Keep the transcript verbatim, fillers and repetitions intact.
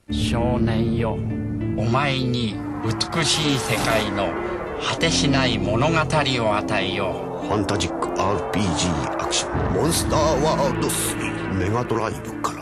少年よ、お前に美しい世界の果てしない物語を与えよう。 ファンタジック アールピージー アクションモンスターワールドスリーメガドライブから。